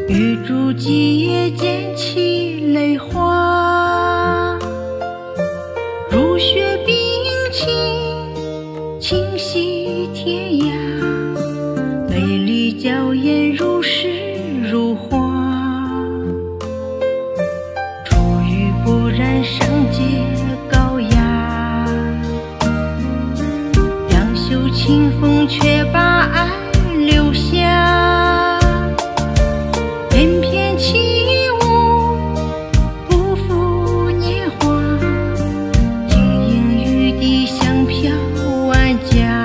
玉竹几夜捡起泪花，如雪冰清，清晰天涯，美丽娇艳如诗如画。出淤不染圣洁高雅，两袖清风却把爱留下。翩翩起舞，不负年华，晶莹玉笛香飘万家。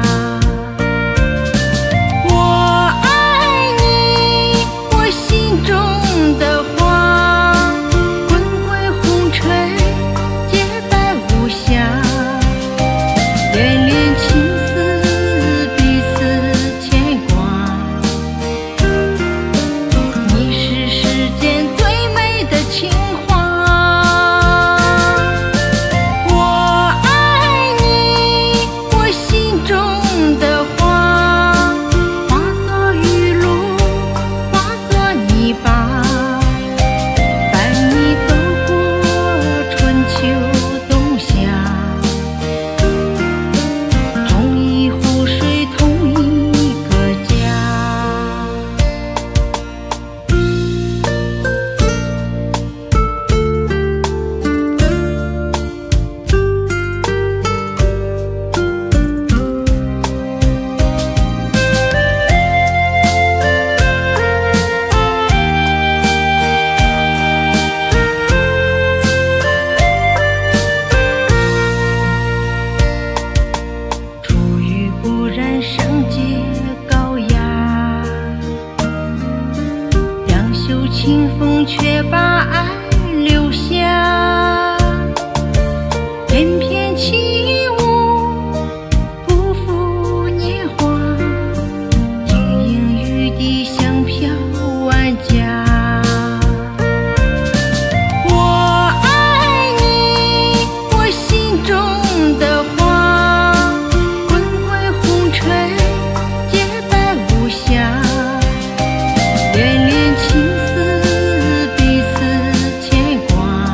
我爱你，我心中的花，滚滚红尘，洁白无瑕，恋恋情丝，彼此牵挂。你是世间最美的情话。我爱你，我心中的花，化作雨露，化作泥巴，伴你走过春秋冬夏。同一湖水，同一个家。出淤不染圣洁高雅，两袖清风却把爱留下。翩翩起舞，不负年华，晶莹玉笛香飘万家。我爱你，我心中的花，滚滚红尘，洁白无瑕，恋恋情丝，彼此牵挂。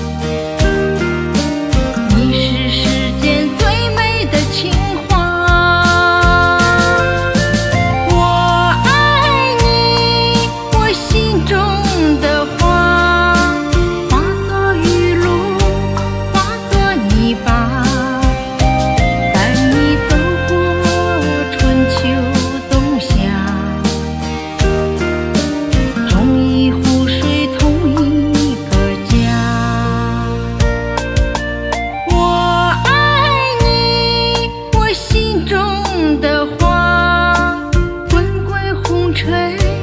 你是世间最美的情话。我爱你，我心中的花，化作雨露，化作泥巴，伴你走过春秋冬夏。同一湖水，同一个家。我爱你，我心中的花，滚滚红尘。